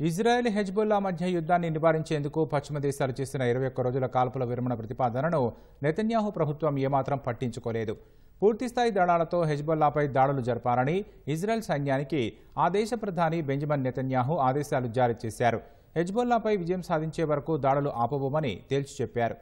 Israel Hezbollah మధ్య యుద్ధాన్ని నివారించేందుకు పశ్చిమ దేశాలు చేసిన 21 రోజుల కాల్పుల విరమణ ప్రతిపాదనను నెతన్యాహు ప్రభుత్వం ఏమాత్రం పట్టించుకోలేదు. పూర్తిస్థాయి దళాలతో హెజ్బుల్లాపై దాడులు జరపాలని ఇజ్రాయెల్ సైన్యానికి ఆ దేశ ప్రధాని బెంజమిన్ నెతన్యాహు ఆదేశాలు జారీ చేశారు. హెజ్బుల్లాపై విజయం సాధించే వరకు దాడులు ఆపబోమని తేల్చి చెప్పారు.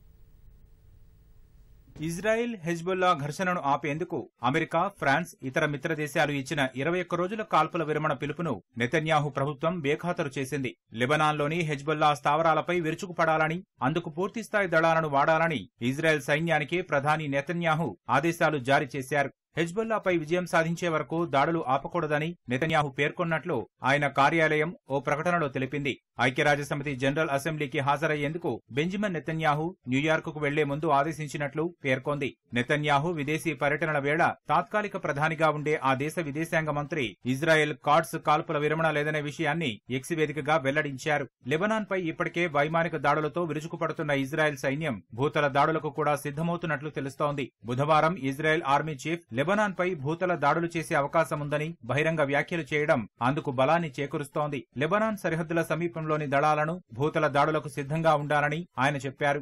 ఇజ్రాయెల్ హెజ్బుల్లా ఘర్షణను ఆపేందుకు అమెరికా, ఫ్రాన్స్, ఇతర మిత్ర దేశాలు ఇచ్చిన 21 రోజుల కాల్పుల విరమణ పిలుపును నెతన్యాహు ప్రభుత్వం బేఖాతరు చేసింది. లెబనాన్లోని హెజ్బుల్లా స్థావరాలపై విరుచుకుపడాలని, అందుకు పూర్తిస్థాయి దళాలను వాడాలని ఇజ్రాయెల్ సైన్యానికి ప్రధాని నెతన్యాహు ఆదేశాలు జారీ చేశారు. హెజ్బుల్లాపై విజయం సాధించే వరకు దాడులు ఆపకూడదని నెతన్యాహు పేర్కొన్నట్లు ఆయన కార్యాలయం ఓ ప్రకటనలో తెలిపింది. ఐక్యరాజ్యసమితి జనరల్ అసెంబ్లీకి హాజరయ్యేందుకు బెంజమిన్ నెతన్యాహు న్యూయార్కుకు వెళ్లే ముందు ఆదేశించినట్లు పేర్కొంది. నెతన్యాహు విదేశీ పర్యటనల వేళ తాత్కాలిక ప్రధానిగా ఉండే ఆ దేశ విదేశాంగ మంత్రి ఇజ్రాయెల్ కార్డ్స్ కాల్పుల విరమణ లేదనే విషయాన్ని ఎక్స్ వేదికగా వెల్లడించారు. లెబనాన్పై ఇప్పటికే వైమానిక దాడులతో విరుచుకుపడుతున్న ఇజ్రాయెల్ సైన్యం భూతల దాడులకు కూడా సిద్ధమవుతున్నట్లు తెలుస్తోంది. బుధవారం ఇజ్రాయెల్ ఆర్మీ చీఫ్ లెబనాన్పై భూతల దాడులు చేసే అవకాశముందని బహిరంగ వ్యాఖ్యలు చేయడం అందుకు బలాన్ని చేకూరుస్తోంది. లెబనాన్ సరిహద్దుల సమీపంలోని దళాలను భూతల దాడులకు సిద్ధంగా ఉండాలని ఆయన చెప్పారు.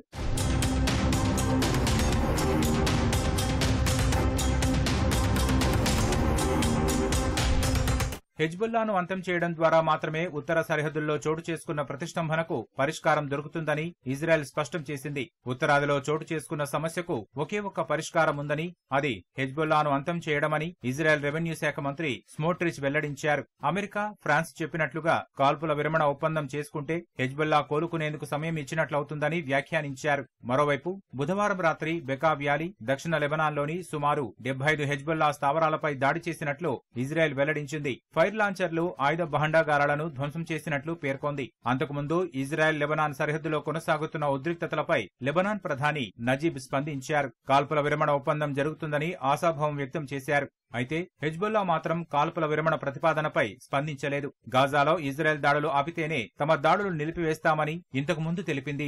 హెజ్బుల్లాను అంతం చేయడం ద్వారా మాత్రమే ఉత్తర సరిహద్దుల్లో చోటు చేసుకున్న ప్రతిష్టంభనకు పరిష్కారం దొరుకుతుందని ఇజ్రాయెల్ స్పష్టం చేసింది. ఉత్తరాదిలో చోటు చేసుకున్న సమస్యకు ఒకే ఒక్క పరిష్కారం ఉందని, అది హెజ్బుల్లాను అంతం చేయడమని ఇజ్రాయెల్ రెవెన్యూ శాఖ మంత్రి స్మోట్రిచ్ వెల్లడించారు. అమెరికా, ఫ్రాన్స్ చెప్పినట్లుగా కాల్పుల విరమణ ఒప్పందం చేసుకుంటే హెజ్బుల్లా కోలుకునేందుకు సమయం ఇచ్చినట్లవుతుందని వ్యాఖ్యానించారు. మరోవైపు బుధవారం రాత్రి బెకా వ్యాలీ, దక్షిణ లెబనాన్లోని సుమారు 75 హెజ్బుల్లా స్థావరాలపై దాడి చేసినట్లు ఇజ్రాయెల్ వెల్లడించింది. ఫైర్ లాంచర్లు, ఆయుధ భాండాగారాలను ధ్వంసం చేసినట్లు పేర్కొంది. అంతకుముందు ఇజ్రాయెల్ లెబనాన్ సరిహద్దులో కొనసాగుతున్న ఉద్రిక్తతలపై లెబనాన్ ప్రధాని నజీబ్ స్పందించారు. కాల్పుల విరమణ ఒప్పందం జరుగుతుందని ఆశాభావం వ్యక్తం చేశారు. అయితే హెజ్బుల్లా మాత్రం కాల్పుల విరమణ ప్రతిపాదనపై స్పందించలేదు. గాజాలో ఇజ్రాయెల్ దాడులు ఆపితేనే తమ దాడులు నిలిపివేస్తామని ఇంతకు ముందు తెలిపింది.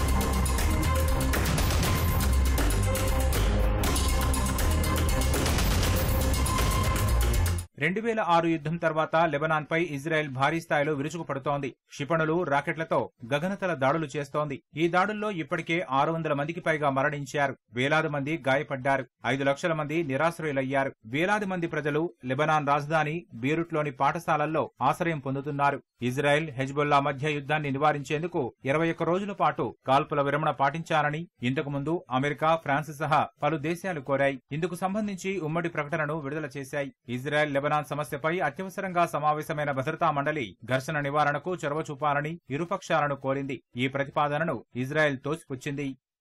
2006 యుద్ధం తర్వాత లెబనాన్పై ఇజ్రాయెల్ భారీ స్థాయిలో విరుచుకుపడుతోంది. క్షిపణులు, రాకెట్లతో గగనతల దాడులు చేస్తోంది. ఈ దాడుల్లో ఇప్పటికే 600 మందికి పైగా మరణించారు. వేలాది మంది గాయపడ్డారు. 5 లక్షల మంది నిరాశ్రయులయ్యారు. వేలాది మంది ప్రజలు లెబనాన్ రాజధాని బీరుట్లోని పాఠశాలల్లో ఆశ్రయం పొందుతున్నారు. ఇజ్రాయెల్ హెజ్బుల్లా మధ్య యుద్ధాన్ని నివారించేందుకు 21 రోజుల పాటు కాల్పుల విరమణ పాటించాలని ఇంతకుముందు అమెరికా, ఫ్రాన్స్ సహా పలు దేశాలు కోరాయి. ఇందుకు సంబంధించి ఉమ్మడి ప్రకటనను విడుదల చేశాయి. ఇజ్రాయెల్ లెబనాన్ సమస్యపై అత్యవసరంగా సమావేశమైన భద్రతా మండలి ఘర్షణ నివారణకు చొరవ చూపాలని ఇరుపక్షాలను కోరింది. ఈ ప్రతిపాదనను ఇజ్రాయెల్ తోసిపుచ్చింది.